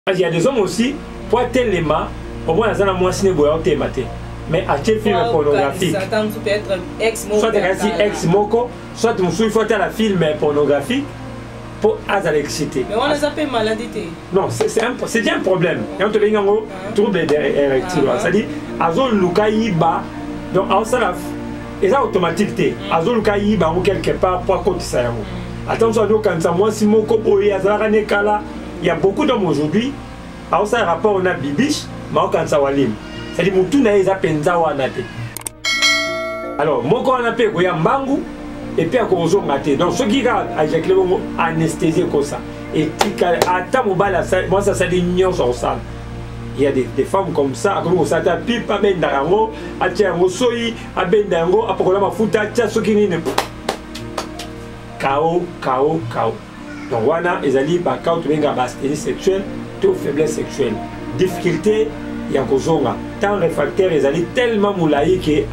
Il y a des hommes aussi, pour tellement, au moins, ils ont moins signé pour maté. Mais à quel film pornographique? Soit ex-moko, soit il faut la film pornographique pour l'exciter. Mais on les appelle maladie. Non, c'est déjà un problème. Et on te dit un trouble érectile. C'est-à-dire, Azol Lukaïba, donc et ça automatique. Azol Lukaïba ou quelque part pour côté ça. Attention, quand ça, moi, si mon copo il y a beaucoup d'hommes aujourd'hui, à ça rapport on a bibiche, mais quand ça walim. C'est-à-dire, mon tout n'est pas penza ou anaté. Alors, mon corps a fait un bangu et puis à cause de donc ce qui a éjaculé anesthésie comme ça. Et à ta mobile, moi ça dit ignorance sur ça. Il y a des femmes comme ça, comme ça, ta pipe à ben d'ango, à tiens au soyi, à ben d'ango, à pourquoi ma fouta, tiens ce qui n'est KO. Donc voilà, ils allaient par quand tu viens à bastiner sexuelle, tout faiblesse sexuelle, difficulté. Il y a un tant réfractaire, ils allaient tellement moulaï que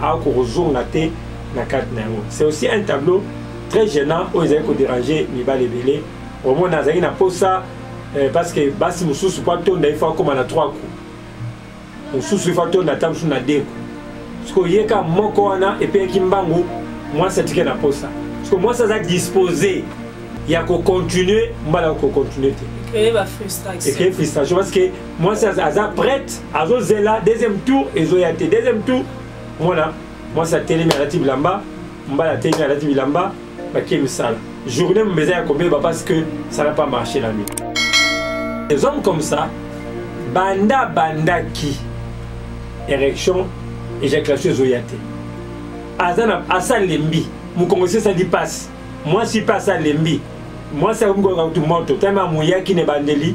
c'est aussi un tableau très gênant où ils allaient déranger Mibale Belé. Au moins, ils n'ont pas ça parce que Bassi Moussou, il faut comme on a 3 coups. Moussou, il faut qu'on a 2 coups. Parce qu'il y a un moko et puis Kimbangu, moi, c'est ce que je pas ça. Parce que moi, ça a disposé. Il y a qu'à continuer, moi, il faut continuer. Créer la frustration. Créer frustration parce que moi, c'est prête, à Zela, deuxième tour, et Zoyate, deuxième tour, moi, c'est télé relative là-bas, la télé relative là-bas, qui est ça. Journée, je me combien parce que ça n'a pas marché la nuit. Des hommes comme ça, banda qui, érection, éjaculation Zoyate. Asa lembi, vous connaissez ça dit passe. Moi, si pas ça lembi. Moi, c'est comme quand tu montes, tellement mouillé qui n'est pas bandeli,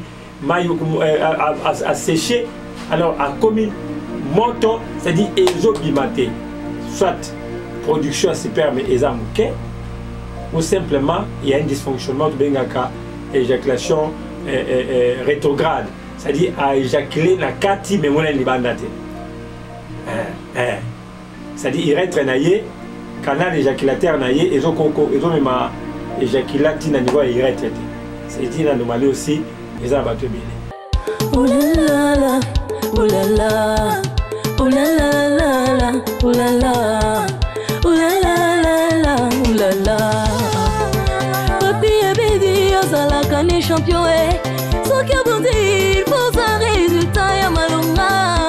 à sécher, alors à commis, moto, c'est-à-dire ésobimate, soit production super, mais ésamouké, ou simplement il y a un dysfonctionnement de Bengaka, éjaculation rétrograde, c'est-à-dire à éjaculer la kati, mais moi, il bandate. C'est-à-dire il rentre naillé, canal éjaculateur naillé, et ils ont même éjaculati na niveau ya retraité. C'est dit na normalé aussi les abattus bien. Oh la la la, oh la la, oh la la la la, oh la la, oh la la la la, oh la la. Papi et Bédi azala kani champion eh. So qui a bondi pour un résultat ya malonga.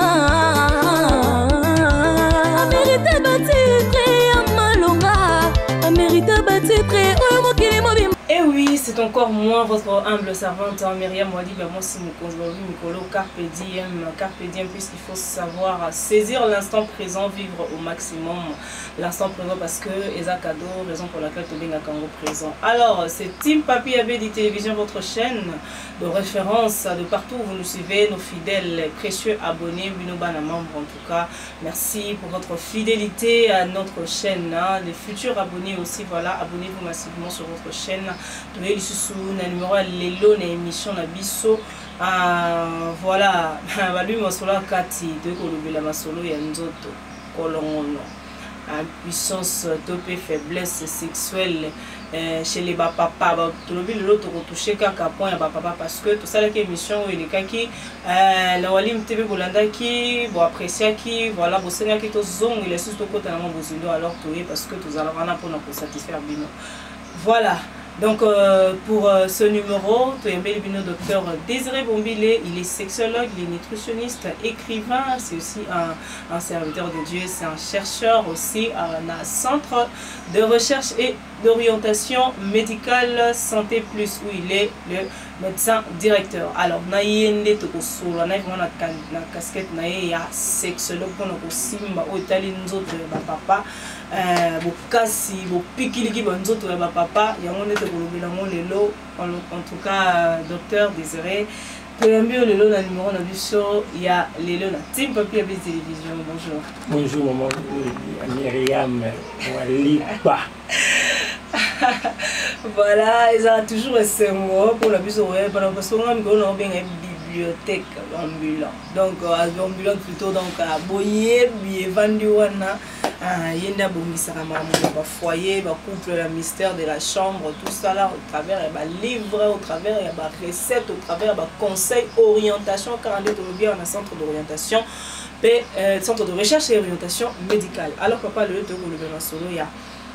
Amérite battu près ya malonga. Amérite battu près et oui, c'est encore moi, votre humble servante, Myriam Wadi, moi c'est Mikolo, Carpe diem, puisqu'il faut savoir saisir l'instant présent, vivre au maximum l'instant présent parce que Eza cadeau, raison pour laquelle tu es Kango présent. Alors, c'est Team Papi Abedi Télévision, votre chaîne de référence de partout où vous nous suivez, nos fidèles, précieux abonnés, Winobana membres en tout cas. Merci pour votre fidélité à notre chaîne, hein. Les futurs abonnés aussi, voilà, abonnez-vous massivement sur votre chaîne. Toye lisusu na numéro lelo na émission na biso voilà balu masolo kati de kolobela masolo ya nzoto kolongono puissance topé faiblesse sexuelle chez les papa tolobi lelo to toucher kaka point ya papa parce que tout ça la émission il kaki la walim TV bolandaki bo apprécier qui voilà bo senga ki to zong il est sous to kota na mo bozindo alors toye parce que tout allons ana pour satisfaire bino voilà. Donc pour ce numéro, tu es le docteur Désiré Bombile, il est sexologue, il est nutritionniste, écrivain, c'est aussi un serviteur de Dieu, c'est un chercheur aussi à un centre de recherche et d'orientation médicale Santé Plus où il est le médecin directeur. Alors, naïende to kosula na vraiment na casquette naïe ya sexologue pour nous simba au talinzo de papa bokasi bopikiliki banzoto ya papa yango nete kolobela ngo lelo en tout cas docteur Désiré toyambi lelo na numéro na biso ya lelo na Team Papi Abedi Télévision. Bonjour. Bonjour maman Myriam Walipa. Voilà, ils ont toujours ce mot pour la biso ouais parce que on a bien bibliothèque ambulante donc ambulante plutôt donc à boyer bien vendu wana yenda bongisa na ba foyer, ba couple, la mystère de la chambre, tout ça là au travers ya ba livre, au travers ya ba recette, au travers ya ba conseil, orientation, car on est bien en centre d'orientation, centre de recherche et orientation médicale. Alors papa le to le solo ya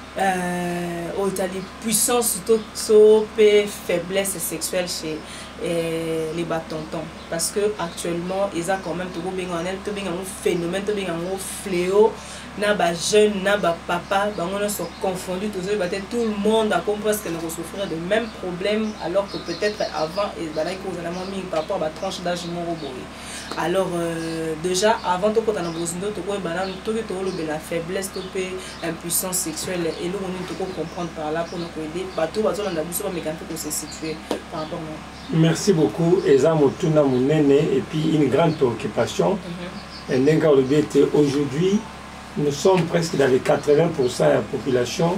les puissances et faiblesse sexuelle chez les batontons, parce que actuellement ils ont quand même tout un phénomène, tout un fléau. Na ba jeune, na ba papa, on sont confondus, tout le monde a compris qu'elle souffrir de mêmes problèmes, alors que peut-être avant, ils ont mis par rapport à la tranche d'âge. Alors déjà, avant tout, quand on a besoin de la faiblesse, l'impuissance sexuelle, et là on doit comprendre par là pour nous aider. Bateau, on a besoin de se situer par rapport à. Merci beaucoup. Et puis une grande préoccupation. Aujourd'hui, nous sommes presque dans les 80% de la population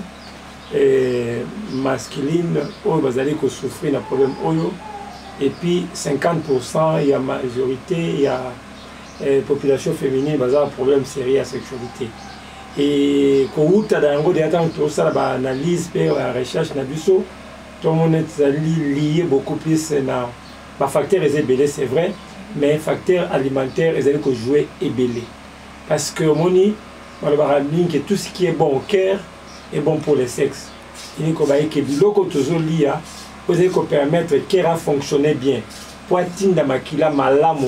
masculine qui souffre d'un problème. Et puis 50% il y a majorité, il y a population féminine qui a un problème sérieux à sexualité. Et quand on a une analyse et une recherche, tout le monde est lié beaucoup plus à facteurs ébélés, c'est vrai, mais facteurs alimentaires, ils ont joué ébélés. Parce que que tout ce qui est bon au cœur est bon pour le sexe. Il faut permettre que le cœur fonctionne bien. Pour atteindre makila malamu,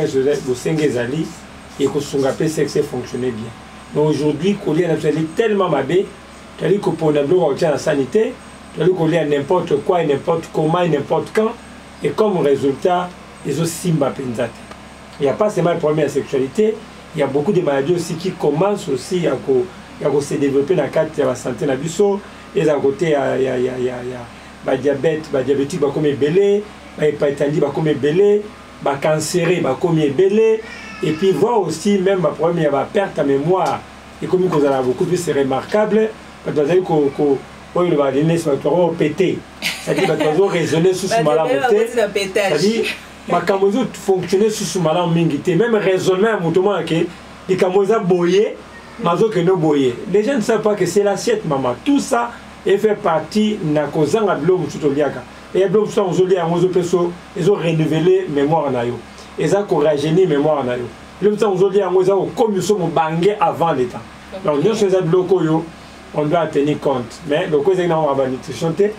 et que son sexe fonctionne bien. Mais aujourd'hui, il y a tellement mabé, il faut la sanité, il faut n'importe quoi, n'importe comment, n'importe quand, et comme résultat, ils ont simba penzate. Il n'y a pas seulement le problème de la sexualité. Il y a beaucoup de maladies aussi qui commencent aussi à se développer dans le cadre de la santé. Et à côté, il y a diabète, diabétique, comme belé, hypertendie, comme belé, cancéré, comme belé. Et puis voir aussi même le problème, il y a perte de mémoire. Et comme vous avez beaucoup plus, c'est remarquable. Parce que vous avez pété. C'est-à-dire que vous avez raisonné sous ce malade. C'est-à-dire ma camozo fonctionner sous ce malin mingité même raisonnement mutumo que les camoza boyer mazo que no boyer les gens ne savent pas que c'est l'assiette maman tout ça et fait partie na kozanga blo mututo liaka et blo mututo ozoli angozo peso ils ont renouvelé mémoire na yo ils ont rajeuni mémoire na yo le mututo ozoli angozo comme so mo bangé avant l'état donc nous ces bloco yo on doit tenir compte mais le cause na ba nutrition té.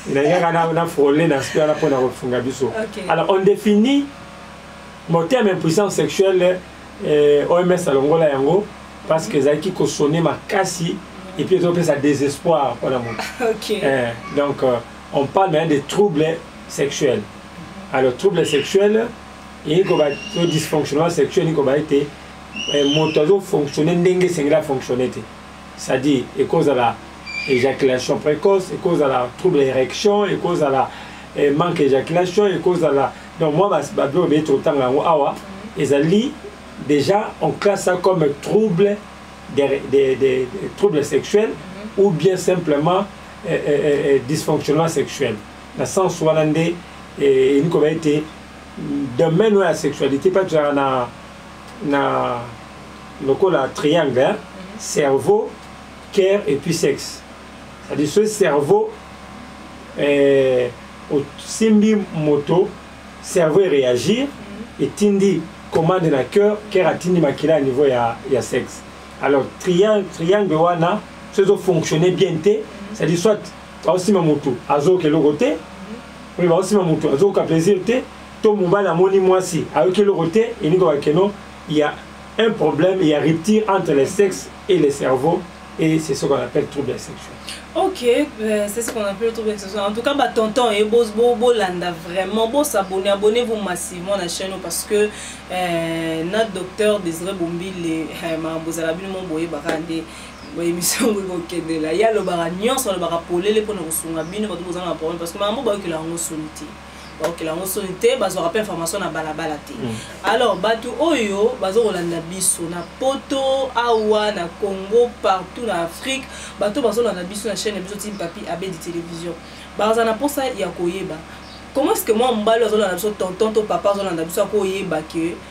Alors on définit mon terme impuissance sexuelle OMS à l'Angola yango parce que ça qui consomme ma cassi et puis ils ça désespoir pour l'amour. Donc on parle maintenant de troubles sexuels. Alors troubles sexuels et le dysfonctionnement sexuel il va être moto fonctionner n'engue singla fonctionner c'est-à-dire et cause à la éjaculation précoce, et cause à la trouble d'érection, et cause à la manque d'éjaculation, et cause à la. Donc, moi, je vais autant awa. Et déjà, on classe ça comme trouble des troubles sexuels ou bien simplement dysfonctionnement sexuel. Dans le sens où on a une communauté domaine de la sexualité, pas de le triangle, cerveau, cœur et puis sexe. C'est-à-dire ce cerveau au simbi moto cerveau réagir et tindi commande na cœur cœur a tindi makila à niveau ya sexe. Alors triangle wana ça doit fonctionner bien c'est-à-dire soit aussi moto azo que le côté oui aussi moto azo ka plaisir to mobala moni mwasi avec le côté et ni ko keno il y a un problème, il y a rupture entre le sexe et le cerveau. Et c'est ce qu'on appelle trouble sexuel. Ok, c'est ce qu'on appelle le trouble sexuel. En tout cas, tonton et beau landa vraiment beau s'abonner, abonnez-vous massivement à la chaîne parce que notre docteur Désiré Bombi les Mambozalabi mon boye barande émission il y a le baragnon sur le barapolé les pour nous sounger pour nous en parler parce que maman boye que la solité. Donc la sonité bazo rappel information na balabala te. Alors batu oyo bazo rolanda biso na poto awa na Congo partout en Afrique batu bazo rolanda biso na chaîne biso Tim Papi AB de télévision. Baza na posa ya koyeba. Comment est-ce que moi mbalo bazo rolanda biso tonton to papa bazo rolanda biso koyeba que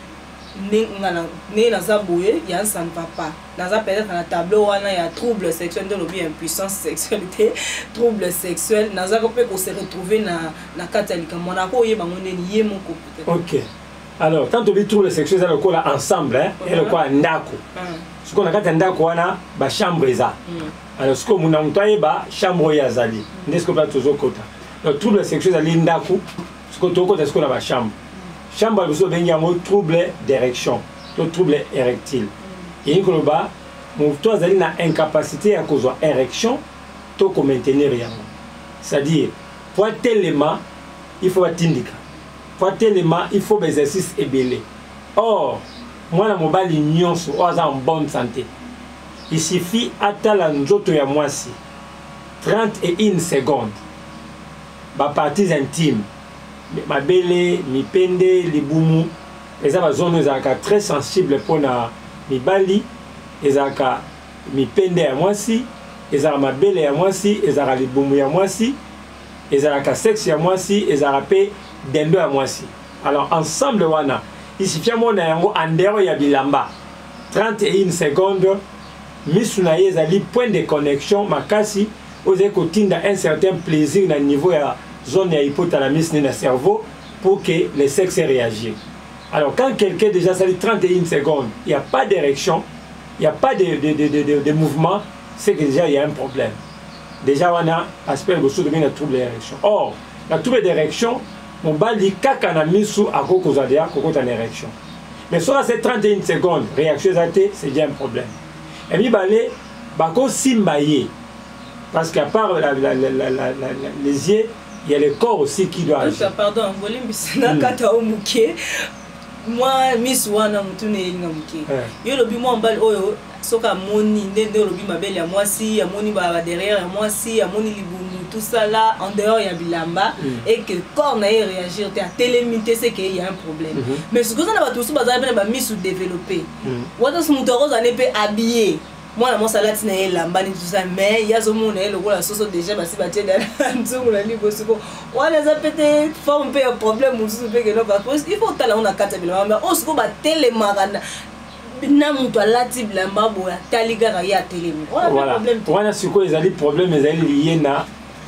né naza boye ya ça ne va pas naza peut-être na tableau wana ya trouble sexuel de l'objet impuissance sexualité trouble sexuel naza ko peut se retrouver na katalika mona ko yeba ngone ni yemo ko peut-être. OK. Alors tant on dit trouble sexuel ça le ko là ensemble hein et le ko ndako. Ce qu'on a kata ndako wana ba chambre eza. Alors ce que mon amtoye ba chambre ya zali. N'est-ce que pas toujours kota. Le trouble sexuel ali ndako ce que to kota ce qu'on a ba chambre. Chambre beso bengi yango trouble d'érection, to trouble érectile. Et que le bas mon toi zali na incapacité à cause de érection to ko maintenir yango. C'est-à-dire pour tellement il faut atindika. Pour tellement il faut des exercices ébélés. Or moi na mobali nyonso oza en bonne santé. Il suffit atala nzoto ya mwasi 31 secondes. Ba parties intimes. Ma belle, mi pende, libumu. Les zones ezaka très sensible pour na mi bali, ezaka mi pende ya mwasi, ezaka ma belle ya mwasi, ezaka libumu ya mwasi, ezaka sexe ya mwasi, ezaka pe dendo ya mwasi. Alors ensemble wana, il suffit mona yango andero ya bilamba. 31 secondes. Misuna ezali point de connexion makasi oze kotinda un certain plaisir na niveau ya zone ya hypothalamus ni na cerveau pour que le sexe réagisse. Alors quand quelqu'un déjà sali 31 secondes, il n'y a pas d'érection, il n'y a pas de mouvement, c'est que déjà il y a un problème. Déjà on a aspect de la trouble d'érection. Or, la trouble d'érection, mon bali kaka na misu à koko zadea koko tan érection. Mais sur ces 31 secondes, réaction zatée, c'est déjà un problème. Et puis, bako simbaye. Parce qu'à part les yeux, il y a le corps aussi qui doit agir. Pardon, moi, Miss Wana Mutune Ngamuke. Yo lobi moi mbal oyo soka moni ndende lobi mabele ya mwasi ya moni ba derrière ya mwasi ya moni libumu tout ça là en dehors ya bilamba et que corps na réagir te à télémité c'est qu'il y a un problème. Mais ce que ça na ba tous ba ba Miss développer. Wata ce mutoroza ne peut habiller. Moi la salade na elamba ni tout ça mais ya zo mona le la sauce déjà ba si ba tie dans nzungu na libo siko wala za peut-être forme un problème ou tout que non parce qu'il faut tala on a quatre bilamba mais on siko ba télémarana na mutu alati bilamba bo ya taligara ya télémi on a pas problème voilà siko ezali problème ezali lié na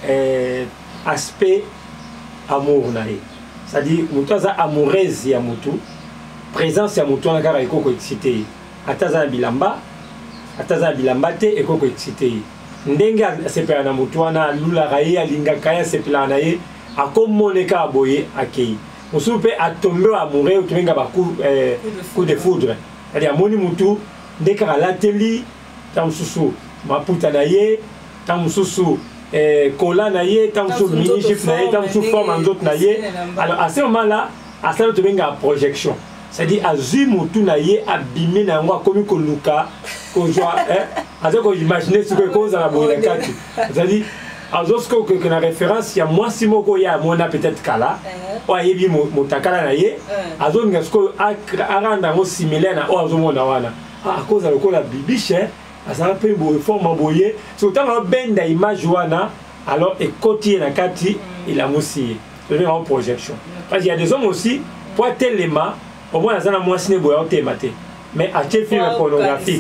aspect amour na ye c'est-à-dire mutu za amoureuse ya mutu présence ya mutu na kara ikoko excité ataza bilamba ataza bilamba te ekoko excité ndenge sepela na mutu wana lula raye alinga kaya sepela na ye akomoneka aboye akei musu pe atombe amoureux utumenga ba coup de foudre c'est-à-dire amoni mutu ndeka alateli tamsusu maputa na ye tamsusu kola na ye tamsusu mini chief na ye tamsusu forme nzoto na ye alors à ce moment là asala utumenga projection c'est-à-dire azui mutu na ye abimé na yango akomi koluka kozwa azako imaginer ce que cause la boye kati c'est-à-dire azosko que na référence ya mwasi moko ya mona peut-être kala o ayebi motakala na ye azonga sko aranda mo similaire na o azomona wana a cause le kola bibiche azala pe boye forme boye so tanga benda image wana alors ekoti na kati il a mosi c'est en projection parce qu'il y a des hommes aussi pour tellement au moins azana mwasi ne boye otemate mais à quel film pornographique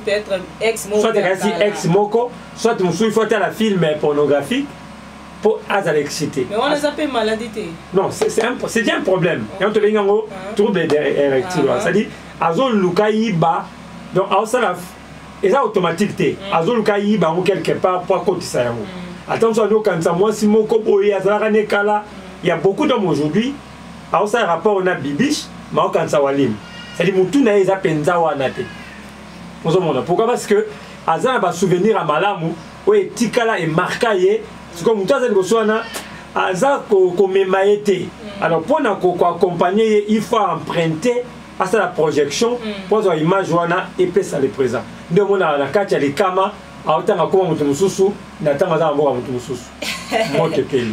soit ex-moko soit il faut à la film pornographique pour l'exciter mais on les appelle maladie non c'est déjà un problème et on te dit en trouble érectile c'est-à-dire azol lukaïba donc ça et ça automatique azol lukaïba quelque part pour côté yango attention quand ça moi si moko boye azala nekala il y a beaucoup d'hommes aujourd'hui ça rapport on a bibiche mais quand ça walim c'est-à-dire mutu na eza penza wana te ozomona pourquoi parce que azana ba souvenir à malamu o etikala et marqué ye c'est comme mutu azali koswana aza ko memaete alors pour na ko accompagner il faut emprunter à ça la projection pour avoir image wana et pesa le présent ndio mona na kati ya likama autanga koma mutu mususu na tanga za mboka mutu mususu mote peli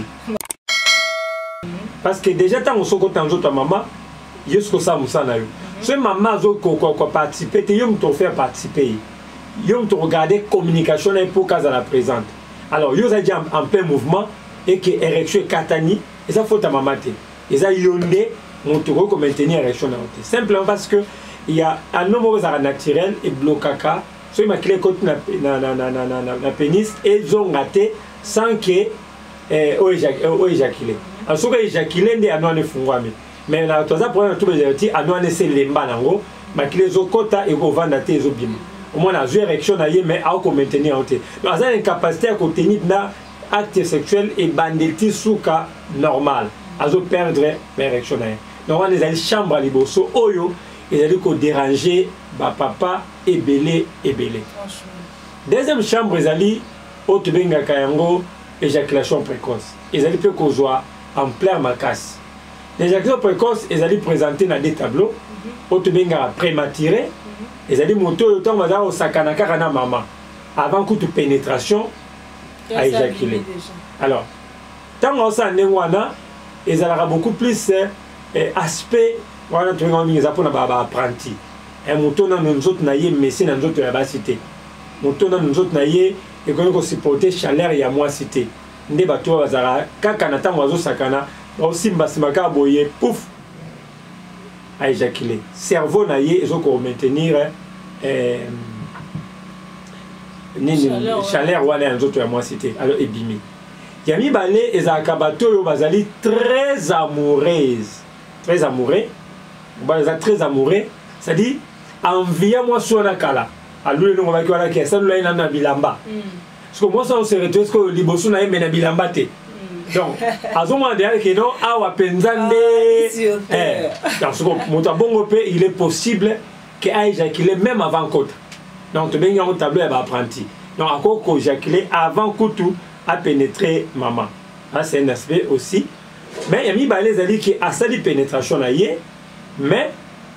parce que déjà tant osoko tanzo ta maman jusqu'au ça musana yo ce maman zo ko participer te yom to faire participer yom to regarder communication pour cas à la présente alors yo za déjà en plein mouvement et que érection katani et ça faut ta maman te et ça yonde on te recommande maintenir l'érection simplement parce que il y a un nombre naturel et blocaka so il m'a créé côté na pénis et ont raté sans que éjaculer alors ce que éjaculer ndé anone fungwami mais na toza problème tout les anone c'est lemba nango ma créé zo kota et go vanda te zo bima au moins la érection na yé mais à ko maintenir donc ça une capacité à contenir na acte sexuel et banditi souka normal à zo perdre l'érection na yé donc on les chambre liboso oyo ils allaient ko déranger ba papa et belé. Deuxième chambre ils allaient au tubenga kayango éjaculation précoce ils allaient peut causer en plein macasse l'éjaculation précoce ils allaient présenter dans des tableaux au tubenga prématuré ils allaient monter autant va au sakana karana maman avant toute pénétration à éjaculer alors tant on s'en est wana ils allaient beaucoup plus aspect voilà tu vois les apprendre à apprenti et monton dans nous autres naïe mais c'est dans nous autres la cité monton dans nous autres naïe et qu'on supporter chaleur et à moi cité ndé bato bazara kaka na tango azo sakana aussi mbasimaka boye pouf à éjaculer cerveau naïe ils ont qu'on maintenir chaleur voilà nous autres à moi cité alors ebimi yami balé ezaka bato yo bazali très amoureuse très amoureux très amoureux c'est-à-dire envie-moi sur la kala à lui on va dire que ça là na bilamba parce que moi ça on se retrouve que liboso na yé na bilamba te donc azoma derrière que non awa penzande dans ce que bongo pe il est possible que a éjaculé même avant côte donc tu bien au tableau et apprenti donc encore que éjaculé avant coutu a pénétré maman c'est un aspect aussi mais il y a mis balé zali qui a sali pénétration na yé mais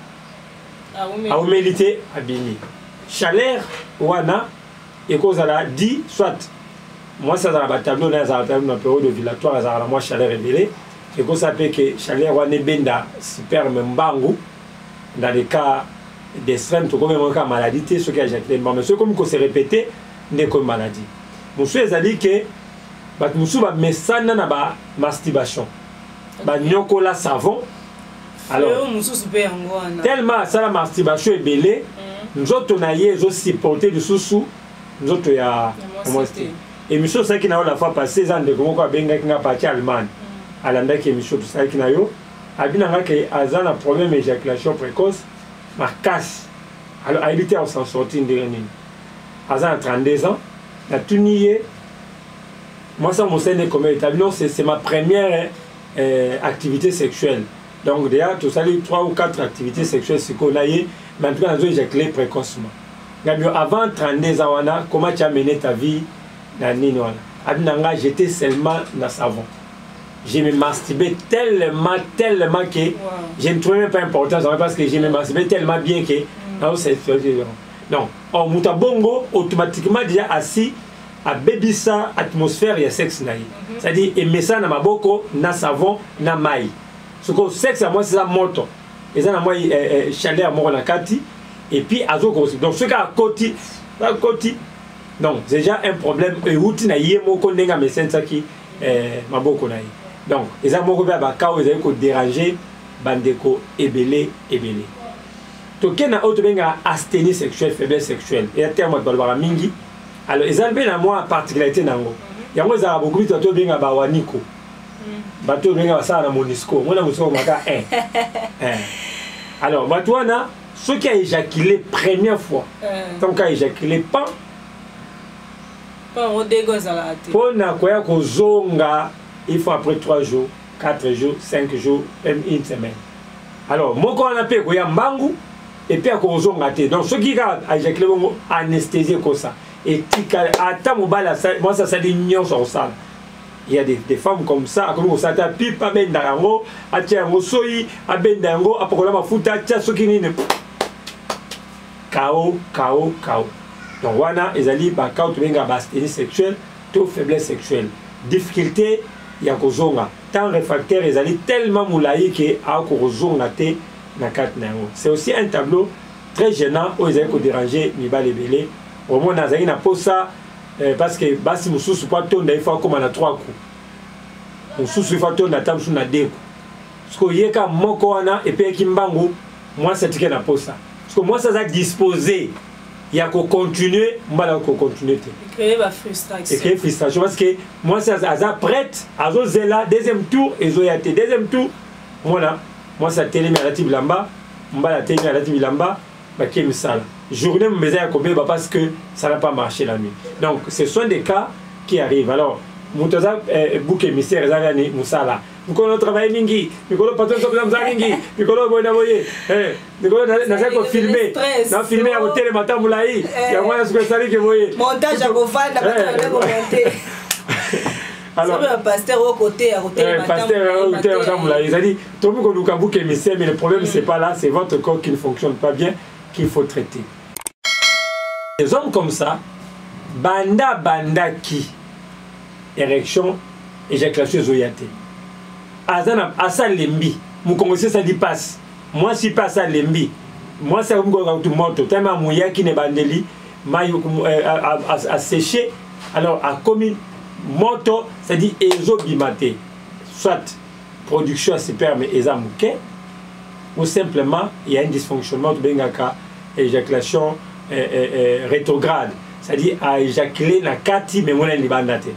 à humilité abini chaleur wana et cause à la dit soit moi ça dans la tableau là ça dans période ovulatoire ça la moi chaleur révélée et cause ça fait que chaleur wana benda sperme mbangu dans les cas d'extrême tout comme un cas maladie ce qui a éjaculé mais ce comme qu'on s'est répété n'est comme maladie monsieur zali que bat musu ba mesana na ba masturbation ba nyoko la savon alors tellement ça la masturbation est belée nous autres on a yé aussi supporter du sous nous autres ya et monsieur ça qui n'a la fois passé 16 ans de comment quoi benga qui n'a pas allemand alanda qui monsieur tout ça qui n'a yo abinanga que azan a problème éjaculation précoce ma casse alors a évité on s'en sortir dernier azan a 32 ans la tunier moi ça mon scène comme établi c'est ma première activité sexuelle donc déjà tout ça les 3 ou 4 activités sexuelles c'est qu'on a eu mais en tout cas nous éjaculé précocement avant 32 ans comment tu as mené ta vie dans nini wana abinanga j'étais seulement dans savon je me masturbais tellement que je ne trouvais même pas important parce que je me masturbais tellement bien que non on muta bongo automatiquement déjà assis à bébissa atmosphère et sexe naï c'est-à-dire aimer ça na maboko na savon na mai ce que sexe à moi c'est ça moto et ça na moi chaleur mort na kati et puis azo donc ce cas à côté donc déjà un problème et outil na yemo ko ndenga mesensa qui maboko naï donc et ça moko ba ka o ezali ko déranger bandeko ebele to kena auto benga asthénie sexuelle faiblesse sexuelle et à terme de balbara mingi alors ils ont bien à moi particularité nango yango za beaucoup to to benga ba waniko bato benga ça na monisco moi na monisco maka alors batouana ceux qui a éjaculé première fois tant qu'a éjaculé pas au dégozala pour na koya ko zonga il faut après 3 jours 4 jours 5 jours même une semaine alors moko on appelle koya mbangu et puis ko zonga té donc ceux qui a éjaculé bon anesthésié comme ça et attends moi ça dit nion sur ça il y a des femmes comme ça comme ça ta pipe à bendango à tiango soyi à bendango à pourquoi ma futa tia sokini ne KO donc wana ezali ba ka to benga asthénie sexuelle to faiblesse sexuelle difficulté ya kozonga tant réfractaire ezali tellement moulayi que a kozonga té na kat nango c'est aussi un tableau très gênant où ezali ko déranger mibale belé au moins nazali na posa parce que basi mususu pas tonda il faut comme na 3 coups mususu il faut tonda tam sur na 2 coups parce que yeka moko wana et puis kimbangu moi ça tike na posa parce que moi ça a disposé il y a qu'on continue mbala qu'on continue créer la frustration et créer frustration parce que moi ça a prête à zo zela deuxième tour et zo yate deuxième tour moi ça télé narrative bilamba mbala télé narrative bilamba ba ki misala journée me ya combien parce que ça n'a pas marché la nuit donc ce sont des cas qui arrivent alors Moutaza bouc émissaire ezalani musala mikolo travail mingi mikolo patron so mza mingi mikolo boina boye mikolo na ko filmer na filmer à hôtel matin moulai ya moi ce que ça dit que boye montage à kovanda pas commenter alors le pasteur au côté à hôtel matin pasteur au hôtel matin moulai il a dit tout le monde ko bouc émissaire mais le problème c'est pas là c'est votre corps qui ne fonctionne pas bien qu'il faut traiter des hommes comme ça banda qui érection éjaculation zoyate azana asa lembi mukongose ça dit passe moi si passe à lembi moi ça me go to moto tellement mouya qui ne bandeli mayo a séché alors a commis moto ça dit ezo bimate soit production sperme ezamuke ou simplement il y a un dysfonctionnement de bengaka éjaculation rétrograde c'est-à-dire à éjaculer na kati mais mona libandate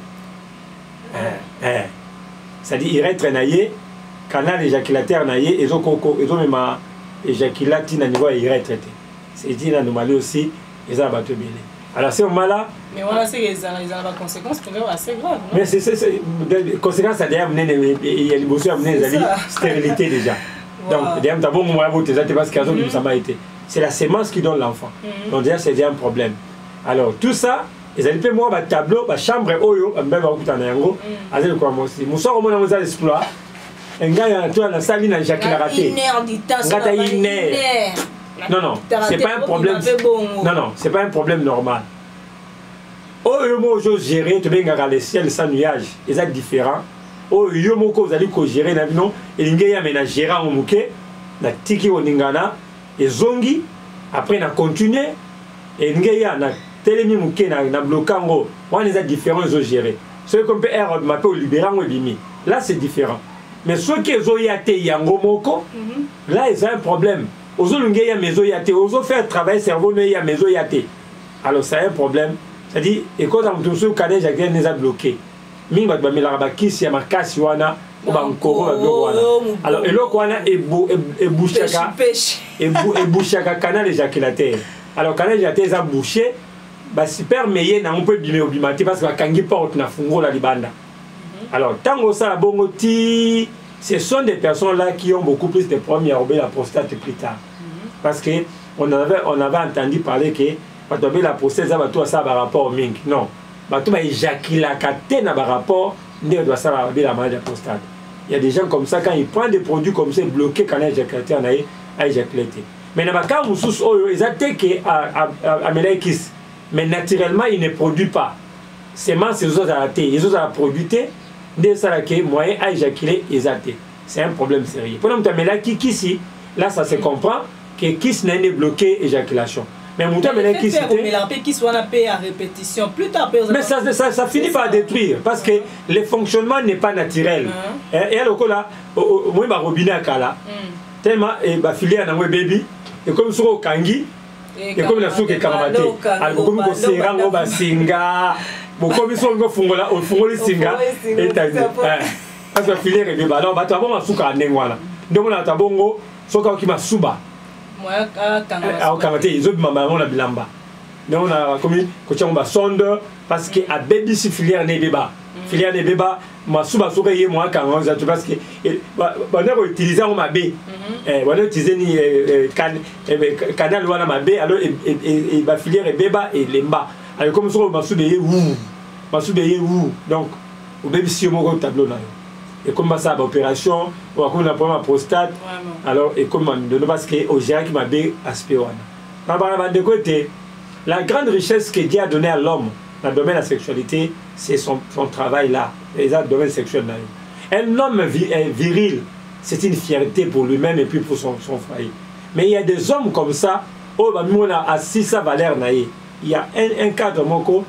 c'est-à-dire il rentre naïe canal éjaculateur naïe et donc même éjaculati na niveau il rentre c'est dit na normalement aussi ils ont battu bien alors c'est mal mais voilà c'est ils ont des conséquences qui sont assez graves mais c'est conséquences ça derrière mener il y a les besoins amener les stérilité déjà donc derrière d'abord moi vous te parce que ça m'a été c'est la sémence qui donne l'enfant donc déjà c'est un problème alors tout ça ils allaient payer moi ba tableau ba chambre oyo mbeba okutana yango azali kwa mosi musoro mona moza exploit enga ya toi na salle na Jacques raté ngata ine non c'est pas un problème non c'est pas un problème normal oyo mo jo gérer to benga le ciel sans nuage ils sont différents oyo moko vous allez ko gérer na bino elinge ya ménagera en muke na tiki oningana et zongi après na continuer elinge ya na telemi muke na blocango on les a différents ils ont géré ceux qu'on peut erreur mapé au libérant ou bimi là c'est différent mais ceux qui ont yate yango moko là ils ont un problème aux olunge ya mezo yate aux faire travailler cerveau mais ya mezo yate alors c'est un problème c'est-à-dire et quand on tout ce cadet jacques les a bloqué mingi ba mela ba kisi ya makasi wana ba nkoro ba bloc wana alors eloko wana e bouchaka canal éjaculateur alors canal éjaculateur a bouché bah super meilleur na on peut bimer obimati parce que kangi porte na fungo la libanda alors tango ça bongo ti ce sont des personnes là qui ont beaucoup plus de problèmes à ouvrir la prostate plus tard parce que on avait entendu parler que pas tomber la prostate ça va tout ça par rapport au mink non bah tout va éjaculer la catène par rapport ne doit ça va la maladie de la prostate il y a des gens comme ça quand ils prennent des produits comme ça bloqués quand éjaculateur à éjaculer mais na ba ka mususu oyo ezateke à melekis mais naturellement il ne produit pas semences les autres à la thé les autres à la produire dès ça que moyen à éjaculer exacté c'est un problème sérieux pour nous mais qui si là ça se comprend que kiss n'est bloqué éjaculation mais mouta mais qui qui soit à répétition plus tard mais ça finit par détruire parce que le fonctionnement n'est pas naturel et alors là moi ma robinet à kala tellement et ba filière na baby et comme sur kangi et comme la souke kamate alors comme ko serango ba singa bokomi so ngo fungola o fungoli singa etandi parce que filière et beba alors bato bon masuka ndengwana ndemo na tabongo soka ki masuba moi kamate izo mama on a bilamba donc on a comme ko chamba sonde parce que a baby si filière ne beba filière ne beba masuba soka ye moi quand on parce que on a utilisé on mabe on a utilisé ni canal wana mabe alors et ba filière et beba et lemba alors comme so masube donc au baby si mon tableau là et comme ça opération ou comme la première prostate alors et comme de parce que au gérant qui m'a bé aspect wana de côté la grande richesse que Dieu a donné à l'homme dans le domaine de la sexualité c'est son travail là les domaine sexuel là un homme viril c'est une fierté pour lui-même et puis pour son foyer mais il y a des hommes comme ça oh bah on a assis sa valeur naïe il y a un cadre moko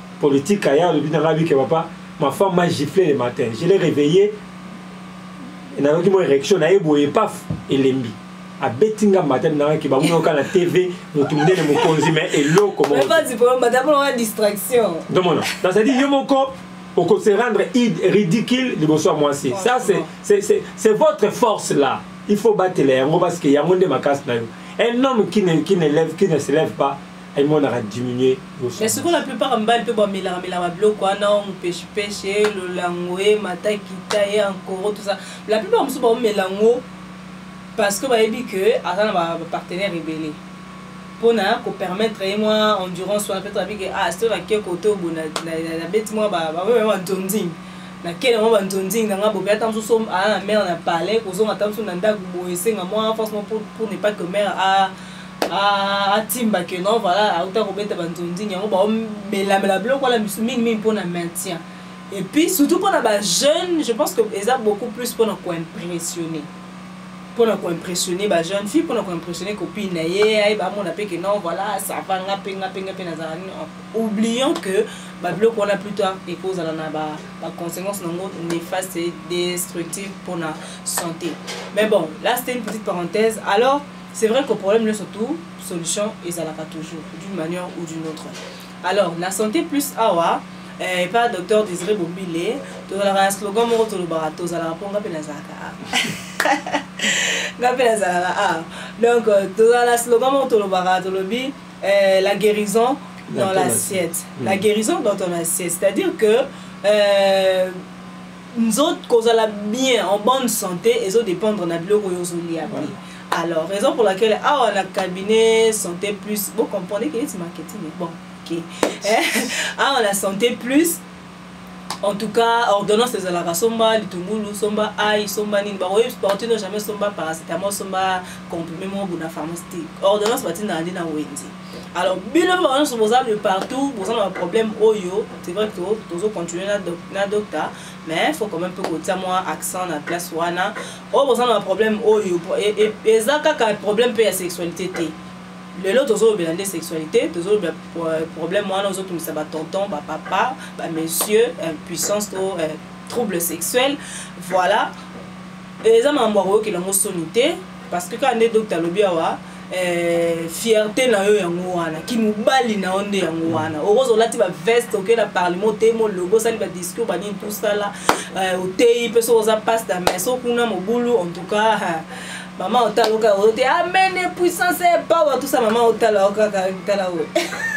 politique ailleurs le but dans la vie que papa ma femme m'a giflé le matin je l'ai réveillé et na ki mo érection na eboye paf elembi a betinga matin na ki ba mo ka na TV mutu munene mokonzi mais elo comment mais pas du problème madame on a distraction donc non ça veut dire yo moko pour se rendre ridicule liboso moi aussi ça c'est votre force là il faut battre les yango parce que yango nde makasi na yo un homme qui ne se lève pas et mon a diminué mais ce que la plupart mbal peut bon mila bloc quoi non pêche le langoué mata kita et encore tout ça la plupart me sont melango parce que bah dit que attends ma partenaire rebelle pour na ko permettre moi endurance soit peut-être avec ah c'est va que côté au na bête moi ba vraiment tonding na quel moment tonding na bo peut-être so som à la mère na parler ko so attends so na ndaku bo esenga moi forcément pour ne pas que mère a timba que non voilà autant ko bête tonding yango ba mela bloc wala mingi pour na maintien et puis surtout pour na ba jeune je pense que ils a beaucoup plus pour na ko impressionner pour nous impressionner les jeunes filles, pour nous impressionner les copines, que non, voilà, ça va, oublions que le bloc qu'on a plus tard et cause à la conséquence néfaste et destructive pour la santé. Mais bon, là c'était une petite parenthèse. Alors, c'est vrai que le problème, surtout, solution, ils n'ont pas toujours, d'une manière ou d'une autre. Alors, la santé plus awa, et pas docteur Désiré Bombile, tu as un slogan moro to le barato, tu as la réponse donc tu as la slogan moro to le barato, la guérison dans l'assiette. La guérison dans ton assiette, c'est-à-dire que nous autres, quand on a bien en bonne santé, ils ont dépendre de la biologie. Alors, raison pour laquelle on a cabinet santé plus, vous comprenez que c'est marketing, bon. Ah, on a santé plus en tout cas ordonnance de la somba litungulu somba aïe somba nini ba oui sportif non jamais somba paracétamol somba comprimé mon bona pharmaceutique ordonnance batina andi na wendi alors bien on se pose de partout vous avez un problème oyo c'est vrai que toujours continuer na docteur mais il faut quand même peu côté moi accent na place wana vous avez un problème oyo et ça ka problème peut la sexualité té le lot toujours bien de sexualité toujours problème moi nous autres ça va tonton ba papa ba monsieur impuissance trouble sexuel voilà et ça m'a m'envoyé que la sonité parce que quand les docteur lobiawa fierté na yo yango wana ki mobali na onde yango wana orozo lati ba veste OK la parlement te mo logo ça li ba discours ba ni tout ça là otei peso za passe da meso kuna mobulu en tout cas maman otaloka ote amen puissance et power tout ça maman otaloka tala o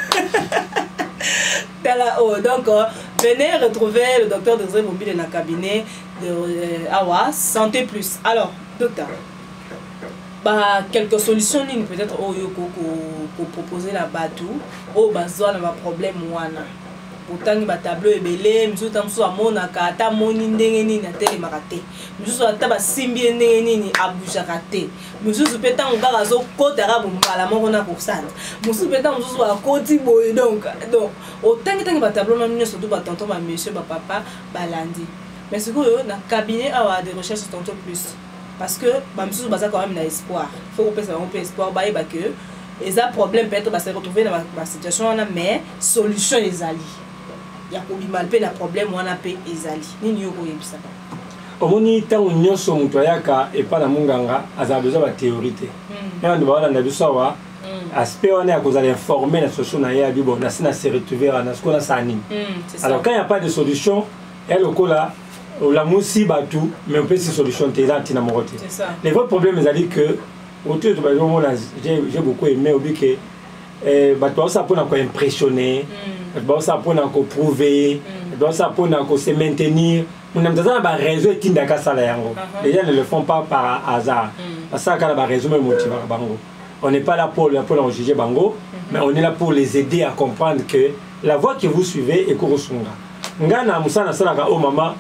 tala o donc venez retrouver le docteur Désiré Bombile dans le cabinet de Awa Santé Plus. Alors docteur bah quelques solutions peut-être au ko proposer la batu au bazwa na problème wana autant ba tableau ebele misu tamso amona ka ta moni ndenge nini na tele makate misu ata ba simbi ndenge nini abuja kate misu peta ngaka zo kota ka bombala moko na kursana misu peta misu akoti boy donc autant ba tableau na surtout ba tonton ba monsieur ba papa balandi mais ce que na cabinet a des recherches tonton plus parce que ba misu baza quand même na espoir faut qu'on pense un peu espoir ba que et ça problème peut-être ba se retrouver dans ma situation mais solution les alliés il y a mal pe na problème wana pe ezali nini yo koyebisa ba omoni tango nyoso mutu ayaka epa na munganga aza besoin ba théorie te mais on va na biso wa aspect on est à cause de informer la solution na ya bibo na sina se retrouver na ce qu'on a ça nini alors quand il y a pas de solution elle au là la musi batu mais on peut se solution te za tina morote c'est ça les vrais problèmes c'est que autour de bazo j'ai beaucoup aimé obi que bato ça pour na ko impressionner bato ça pour na ko prouver bato ça pour na ko se maintenir on a besoin ba réseau tinda ka sala yango les gens ne le font pas par hasard ça ka ba réseau motiver bango on n'est pas là pour juger bango mais on est là pour les aider à comprendre que la voie que vous suivez est korosunga ngana musana sala ka o mama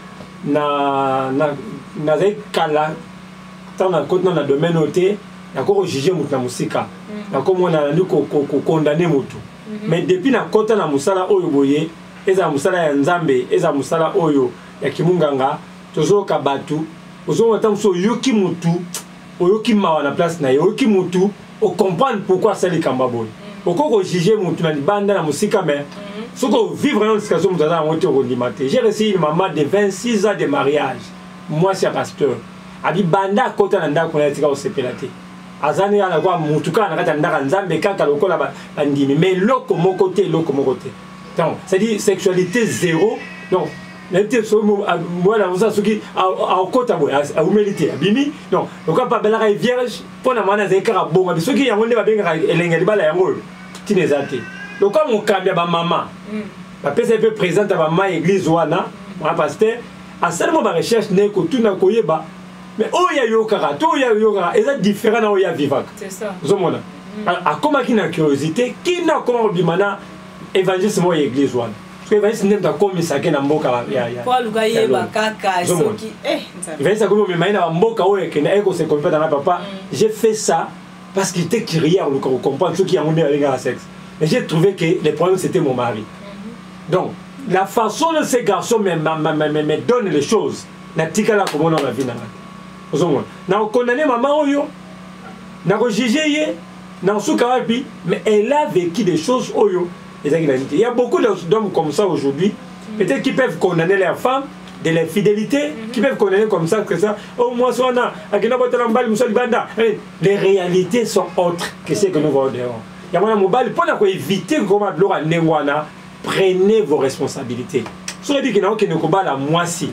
na kala tant na côté na domaine oté na ko juger mutu na musika na ko mona na ko condamner mutu mais depuis na kota na musala oyo boye eza musala ya nzambe eza musala oyo ya kimunganga tozo ka batu ozo tamso yoki mutu oyoki mawa na place na yoki mutu o comprendre pourquoi ça les kamba boy oko juger mutu na banda na musika mais soko vivre dans une situation mutu na ngote ko limate j'ai reçu une maman de 26 ans de mariage moi c'est pasteur abi banda kota na ndako na tika osepela te azani ala kwa mutuka na kata ndaka nzambe kaka lokola bandimi mais loko moko te donc c'est dire sexualité zéro donc n'était so moi la vous soki a kota boy a humilité abimi donc lokola pa bela ka vierge pona mwana zekara bonga bisoki yango nde babenga elenga libala yango tinezate lokola mukambia ba mama ba pesa peu présente ba mama église wana moi pasteur a seulement ba recherche ne ko tuna koyeba mais oya yokara to ya yokara eza différent na oya vivaka c'est ça zomona a comment qui na curiosité qui na comment bimana évangéliste mo église wana parce que évangéliste ndem comme ça ke na mboka ya kwa luka yeba kaka soki évangéliste comme me maina mboka oya ke na eko se comprendre na papa j'ai fait ça parce qu'il était curieux on comprendre ce qui a monté avec la sexe mais j'ai trouvé que le problème c'était mon mari donc la façon de ces garçons me donne les choses na tikala comme on a vu na na condamné maman oyo na juger ye na suka wapi mais elle a vécu des choses oyo il y a beaucoup d'hommes comme ça aujourd'hui peut-être qui peuvent condamner leurs femmes de leur fidélité qui peuvent condamner comme ça que ça oh moi sona akina botala mbali musali banda les réalités sont autres que ce que nous voyons dehors il y a mon mobile pour éviter comment de l'ora nengwana prenez vos responsabilités sur dit que na okene ko bala mwasi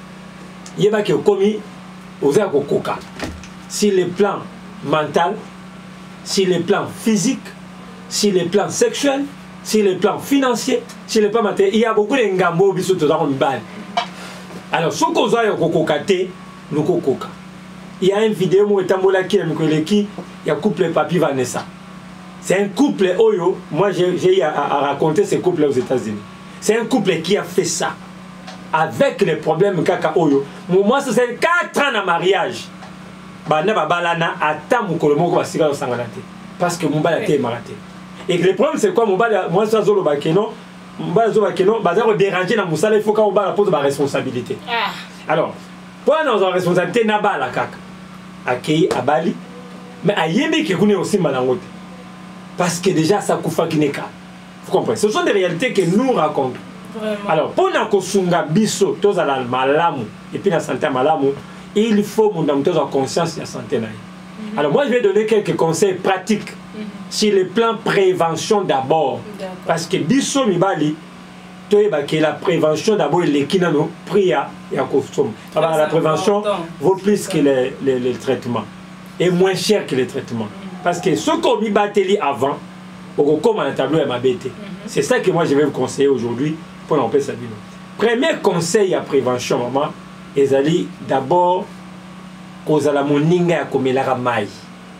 yeba ke komi oza kokoka sur le plan mental, sur le plan physique, sur le plan sexuel, sur le plan financier, sur le plan matériel. Il y a beaucoup de ngambo biso toza kombali. Alors ce qu'on a kokoka te, nous kokoka. Il y a une vidéo où etambola ki il y a couple Papi Vanessa. C'est un couple oyo, moi j'ai à raconter ce couple aux États-Unis. C'est un couple qui a fait ça. Avec les problèmes kaka oyo moi c'est 4 ans de mariage bana babalana ata mukolo moko basika osangana te parce que mobala te maraté et le problème c'est quoi mobala moi ça zolo bakeno mobala zo bakeno baza ko déranger na musala il faut ka mobala pose ba responsabilité alors pour nous en responsabilité na bala kaka akei abali mais ayebe ke kune aussi malangote parce que déjà ça kufa kineka vous comprenez ce sont des réalités que nous racontons. Vraiment. Alors, pour nakosunga biso tozala malamu et puis na santé malamu, il faut mon âme avoir conscience de la santé. Alors moi je vais donner quelques conseils pratiques sur le plan prévention d'abord parce que biso mibali toyeba que la prévention d'abord les kinano priya ya kosom. La prévention vaut plus que les traitements et moins cher que les traitements parce que ce qu'on mibateli avant comme un tableau ma bête. C'est ça que moi je vais vous conseiller aujourd'hui. Pour l'empêcher sa vie. Premier conseil à prévention, maman, ezali d'abord cause à la moninga comme la ramai.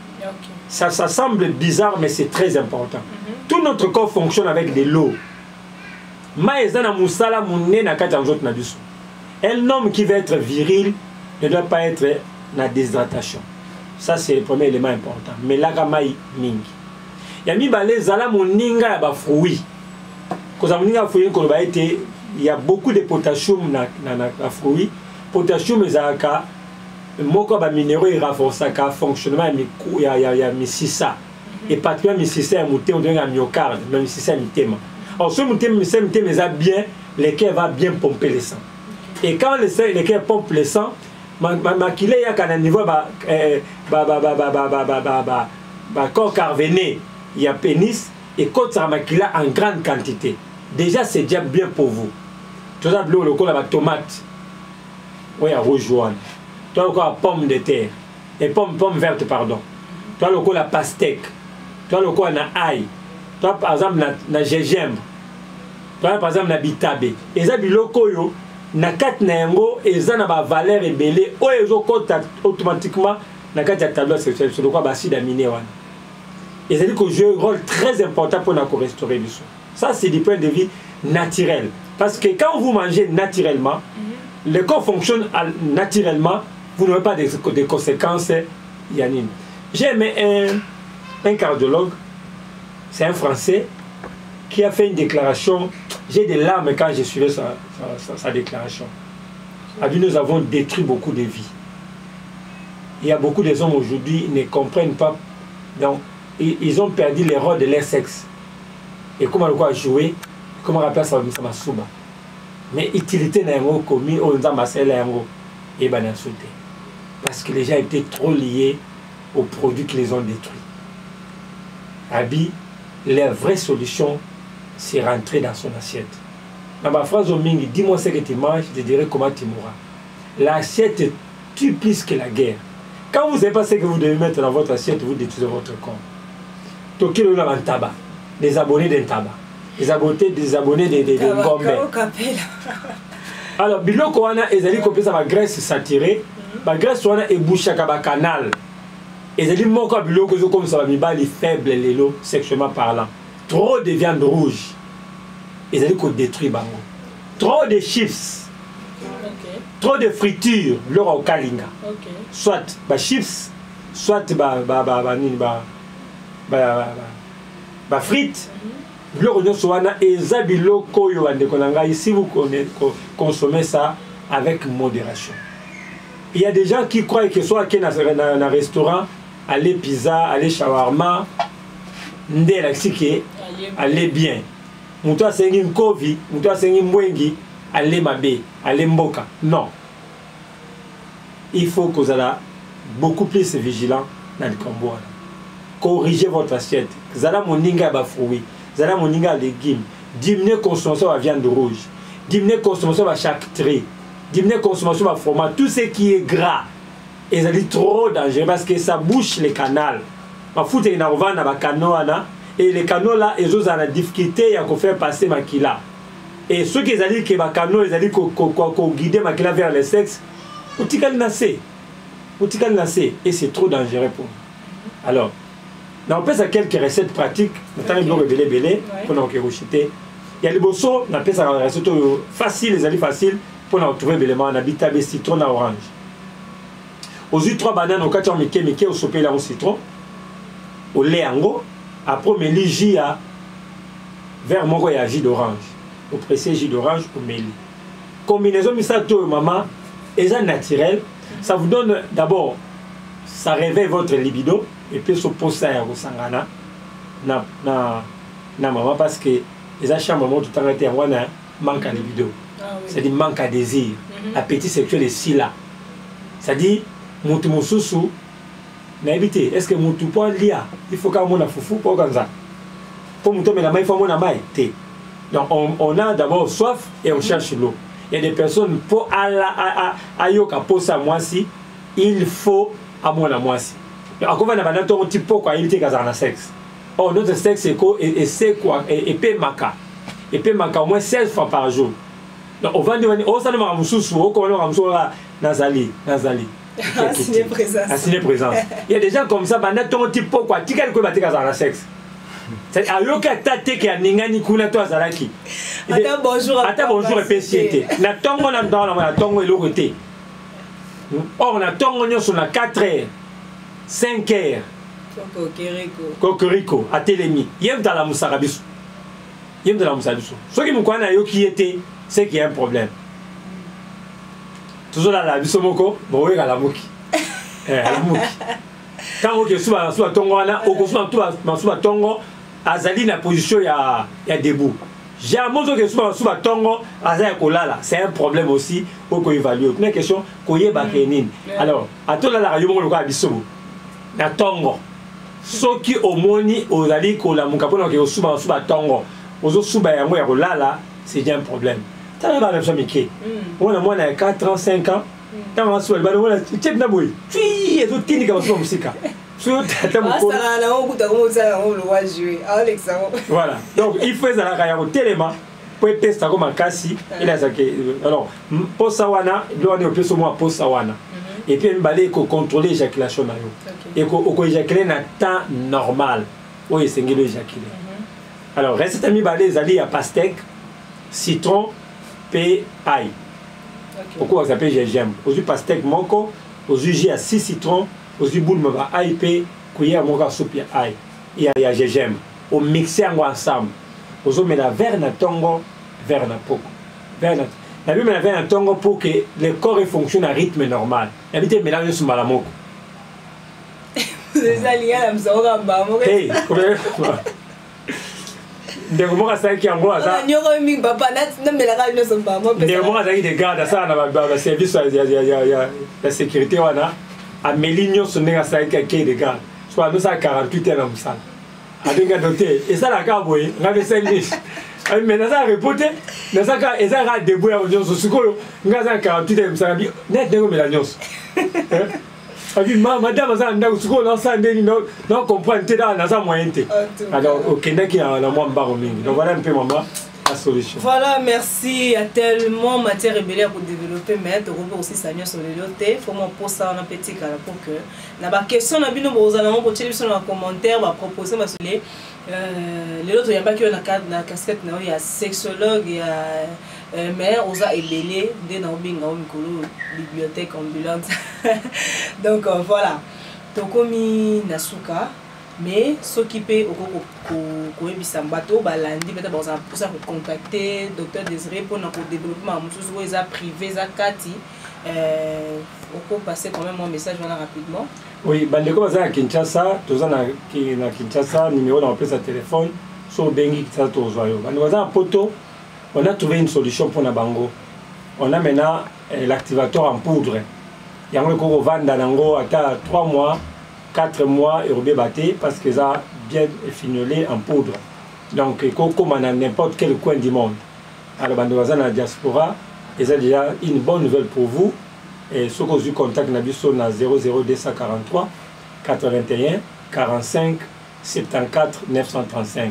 Ça semble bizarre, mais c'est très important. Tout notre corps fonctionne avec de l'eau. Maïzana musala mouné na katanjot na biso. Un homme qui veut être viril ne doit pas être na déshydratation. Ça c'est le premier élément important. Mais la ramai mingi. Yami balé zala moninga ya ba fruits. Il y a beaucoup de potassium dans les fruits. Potassium est un minéraux et renforce le fonctionnement il y a misisa. Et particulièrement misisa est un myocarde, même misisa est un alors ce misisa est bien, le cœur va bien pomper le sang. Et quand le cœur pompe le sang, il y a un niveau corps carvéné, il y a pénis et quand ça maquilla en grande quantité. Déjà c'est déjà bien pour vous. Tu as le col la tomate. Oui, à rouge jaune. Tu as le col pomme de terre. Et pomme verte, pardon. Tu as le col la pastèque. Tu as le col na ail. Tu as par exemple na gingembre. Tu as par exemple na bitabe. Et ça biloko yo na kat na yango et ça na ba valeur ébélé. O ezo kota automatiquement na kat ya tableau sexuel sur le quoi acide aminé wana. Et ça dit que joue un rôle très important pour nous restaurer du son. Ça, c'est du point de vue naturel. Parce que quand vous mangez naturellement, le corps fonctionne naturellement, vous n'aurez pas de conséquences. Yanine. J'ai aimé un cardiologue, c'est un Français, qui a fait une déclaration. J'ai des larmes quand j'ai suivi sa déclaration. Nous avons détruit beaucoup de vies. Il y a beaucoup de hommes aujourd'hui qui ne comprennent pas. Donc, ils ont perdu les rôles de leur sexe. Et comment le quoi jouer, comment rappeler ça m'a souba. Mais utilité n'a pas commis au nzamba sel yango et ben insulté. parce que les gens étaient trop liés aux produits qui les ont détruits. Abi, la vraie solution, c'est rentrer dans son assiette. Dans ma phrase au Mingi, dis-moi ce que tu manges, je te dirai comment tu mourras. L'assiette tue plus que la guerre. Quand vous ne savez pas ce que vous devez mettre dans votre assiette, vous détruisez votre corps. Toki le un tabac, des abonnés d'un tabac, des abonnés de Gombe. Alors, biloko wana ezali kopé ça va graisse saturée, ba graisse wana ebouchaka ba canal. Ezali moko biloko zo comme ça va mibali faible lelo sexuellement parlant. Trop de viande rouge. Ezali ko détruire bango. Trop de chips. Okay. Trop de friture, biloko au kalinga. Okay. Soit ba chips, soit ba frites. Biloko nyonso wana eza biloko oyo bandeko na ngai, si vous consommez ça avec modération. Il y a des gens qui croient que soit dans un restaurant, aller pizza, aller shawarma, nde la sike aller bien. Muto asengi nkovi, muto asengi mbwengi, aller mabe, aller mboka. Non. Il faut que vous soyez beaucoup plus vigilant dans le combo. Corrigez votre assiette. Vous avez moninga ba fruits. Vous avez moninga légumes, diminuer la consommation de viande rouge, diminuer la consommation de charcuterie, diminuer la consommation de fromage, tout ce qui est gras. Et ça dit trop dangereux parce que ça bouche les canaux. Et les canaux là, ils ont la difficulté à faire passer Makila. Et ceux qui ont dit que les canaux, ils ont dit qu'on guide Makila vers le sexe, et c'est trop dangereux pour nous. Alors, on peut faire quelques recettes pratiques, notamment pour belé pour nous rejeter. Il y a les bossons, on appelle ça des recettes faciles, les alliés faciles pour nous trouver l'élément, on habite avec citron à orange. Aux yeux 3 bananes, au 4 miké, au sopé là au citron, au lait ango, après on mélange jus à vers mon et jus d'orange, au pressé jus d'orange au méli. Combinaison misato maman, et ça naturel, ça vous donne d'abord, ça réveille votre libido. Et puis ce poste à Rosangana na maman parce que les achats maman tout le temps été en manque à libido. C'est-à-dire manque à désir. Appétit sexuel est si là. C'est-à-dire mutu mususu na éviter est-ce que mutu point lia il faut qu'à mon foufou pour comme ça. Pour mutu mais la main il faut mon main té. Donc on a d'abord soif et on cherche l'eau. Il y a des personnes pour à yoka pour ça moi si il faut à moi si. Encore on a un petit peu quoi il était dans sexe. Oh notre sexe c'est quoi et maka au moins 16 fois par jour. Donc on va dire oh ça ne m'a mususu oh comment on va nazali. Assigner présence. Il y a des gens comme ça bana ton petit peu quoi tika ko batika dans sexe. C'est à yoka tate ki aningani kuna to azalaki. Ata bonjour et péciété. Na tongo na ndana na tongo eloko. Or na tongo nyoso na 4 heures. 5 heures. Cocorico, à Télémi. Yem dans la Moussarabisu. Ce qui me connaît, c'est qu'il y a un problème. Toujours là, la bisomoko, bon, oui, à la mouki. Quand on est sur Tongo, on est Tongo, Azali na position, il y a debout. J'ai un mot qui est sur Tongo, Azali Kolala. C'est un problème aussi pour évaluer. Une question, Koye Bakenin. Alors, à tout là, la radio, on a bisomo. Na tongo soki omoni ozali kola mukapona ke osuba tongo ozo suba yango ya kolala c'est déjà un problème tala ba na mike on a moins 4 ans 5 ans tant on suba ba on tchep na boy tui ezo tindika baso musika so tata moko ça na on kuta ko ça on le voit jouer Alex voilà donc il faut ça la ya ko telema pour tester comme makasi il a ça que alors pour sawana doit ne peut so moi pour sawana. Et puis il faut contrôler l'éjaculation. Et il faut éjaculer dans le temps normal. Oui, c'est l'éjaculer. Alors, reste à mi balé, à pastèque, citron, et ail. Pourquoi ça s'appelle gingembre? Aux yeux pastèque, monko, aux yeux j'ai 6 citrons, aux yeux boule, ail, et cuillère, monko, soupe, ail. Il y a gingembre. On mixe ensemble. Aux yeux, mais la verre n'a tongo, verre n'a poko. La vie m'avait un tongo pour que le corps fonctionne à rythme normal. La vie est mélangée sur malamoko. Vous êtes alliés à la maison, hey, ndeko ça qui en gros ça nyoro mi papa na me la radio son papa ndeko ça qui des gardes ça na ba service ya sécurité wana Amélie nyonso ndenge asalaki ake de garde so anosa 48 ans na mosala abenga docteur esalaka boye nga mpe senglish mais naza repote nazaka ezaka debout ya nyonso sikoyo nga aza 48 ans na mosala bi net ndenge omela nyonso abi madame aza na ndako sikoyo nasala ndeni na comprendre te da naza moyen te alors okendaki na mwa mbaro mingi donc voilà un peu mama la solution. Voilà, merci. Il y a tellement matière ébélée pour développer, mais tu peux aussi s'agir sur le lot. Il faut m'en poser ça en petit cas pour que la question n'a pas nous allons poser sur les commentaires, va proposer ma soleil. Les autres il y a pas que la casquette, il y a sexologue, il y a mais on a ébélé dès dans une bibliothèque ambulante. Donc voilà. Tokomi Nasuka. Mais s'occuper au Bisambato, Balandi, peut-être pour ça contacter docteur Désiré pour notre développement, ils ont privé, ils ont Kati. On peut passer quand même mon message rapidement. Oui, bandeko baza à Kinshasa, tous na Kinshasa, numéro dans le téléphone, sur Bengi Kinshasa Tozoyo. Bandeko baza à Poto, on a trouvé une solution pour Nabango. On a maintenant l'activateur en poudre. Il y a un cours vendre dans à 3 mois. 4 mois et au batté parce que ça a bien fignolé en poudre. Donc, comme dans n'importe quel coin du monde. Alors, dans la diaspora, c'est déjà une bonne nouvelle pour vous. Et ce que vous contactez, nous sommes à 00243 81 45 74 935.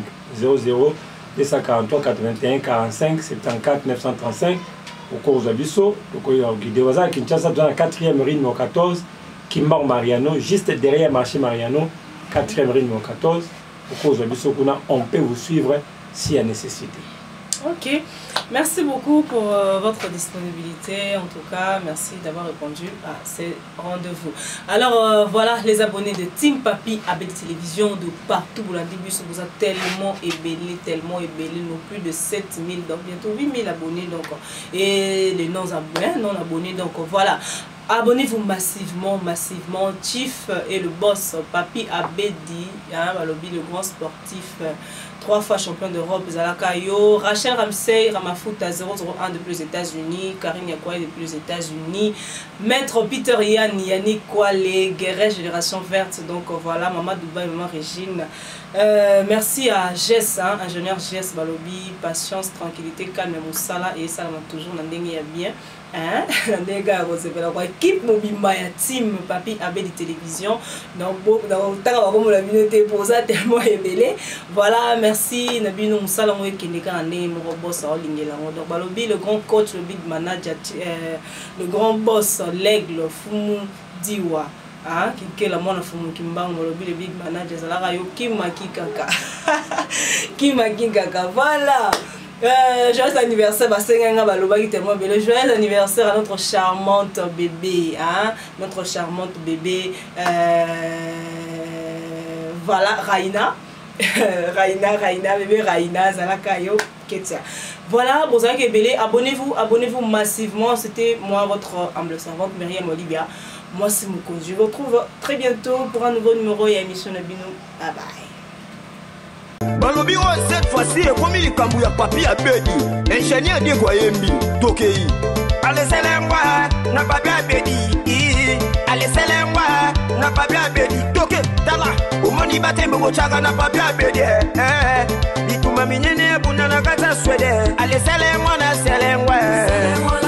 00243 81 45 74 935. Au cours de l'Abisso, au guide à Kinshasa, dans la 4e rue numéro 14. Kimbar Mariano, juste derrière marché Mariano, 4e rue numéro 14. Au cours de on peut vous suivre s'il y a nécessité. Ok, merci beaucoup pour votre disponibilité. En tout cas, merci d'avoir répondu à ces rendez-vous. Alors voilà, les abonnés de Team Papi avec Télévision de partout. Vous l'avez vu, vous êtes tellement ébélés, nous plus de 7000, donc bientôt 8000 abonnés. Donc, et les non-abonnés, donc voilà. Abonnez-vous massivement. Chief et le boss Papi Abedi, hein, le grand sportif, 3 fois champion d'Europe, Zalakayo, Rachel Ramsey, Ramafuta 001 depuis les États-Unis, Karine Yakoué depuis les États-Unis, Maître Peter Yannick Kwale, Guerre Génération Verte, donc voilà, Maman Dubaï, Maman Régine. Merci à Jess, hein, ingénieur Jess Balobi, patience, tranquillité, calme, Moussala et ça toujours dans bien. Hein? Les gars, vous équipe Mobimaya Team Papi Abedi Télévision. Donc, dans la minute pour ça, tellement ébélé. Voilà, merci. Nabino Moussala Mouekendeka Ane, mon boss à Olingela. Donc, Balobi, le grand coach, le big manager, le grand boss, l'aigle, Fumu Diwa. Hein? Qui est la mona Fumu Kimbang, le big manager, Zalarayo, Kimaki Kaka. Kimaki Kaka, voilà. Joyeux anniversaire, joyeux anniversaire à notre charmante bébé, hein? Notre charmante bébé, voilà, Raina, bébé Raina, Zalakayo, Ketia. Voilà, vous avez belé, abonnez-vous massivement. C'était moi, votre humble servante, Myriam Olivia. Moi, c'est Mouko. Je vous retrouve très bientôt pour un nouveau numéro et émission de Bino. Bye bye. Balobi cette fois-ci est comme il cambu ya Papi Abedi ingénieur de Goyembi Tokei. Allez Selengwa na Papi Abedi. Allez Selengwa na Papi Abedi Tokei. Tala umoni bate mbo chaka na Papi Abedi. Ituma minyene buna na kata swede. Allez Selengwa na Selengwa.